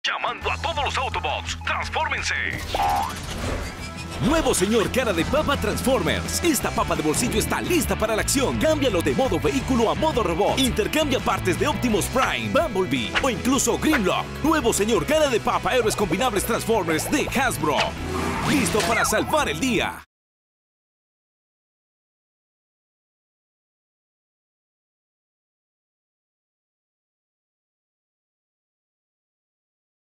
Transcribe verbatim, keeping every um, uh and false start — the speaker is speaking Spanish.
Llamando a todos los Autobots. ¡Transfórmense! Nuevo señor Cara de Papa Transformers. Esta papa de bolsillo está lista para la acción. Cámbialo de modo vehículo a modo robot. Intercambia partes de Optimus Prime, Bumblebee o incluso Grimlock. Nuevo señor Cara de Papa Héroes Combinables Transformers de Hasbro. Listo para salvar el día.